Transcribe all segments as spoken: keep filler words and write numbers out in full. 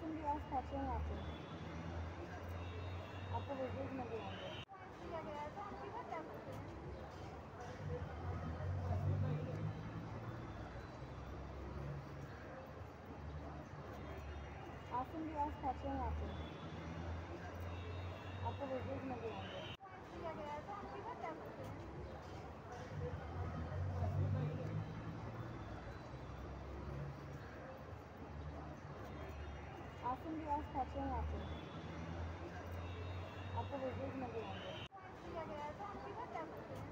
आसन भी आज खाते हैं आपको आपको वेटेज मिल जाएंगे। किया गया है तो हम किधर जा सकते हैं? आसन भी आज खाते हैं आपको आपको वेटेज मिल जाएंगे। किया गया है तो हम किधर जा सकते हैं? आसन भी आज खाते हैं आपको आपको वेटेज मिल जाएंगे। किया गया है तो हम किधर जा सकते हैं?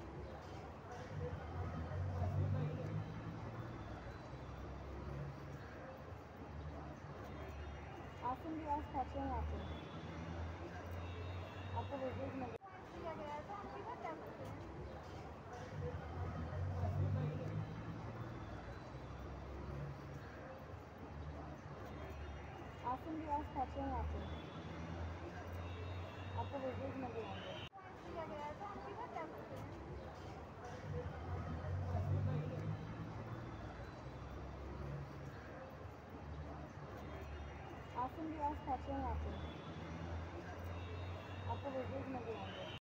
आसन भी आज खाते हैं आपको आपको वेटेज मिल किया गया है तो हम किधर जा सकते हैं? आसन भी आज खाते हैं आपको आपको वेटेज मिल जाएंगे। किया गया है तो हम किधर जा सकते हैं? आसन भी आज खाते हैं आपको आपको वेटेज मिल जाएंगे।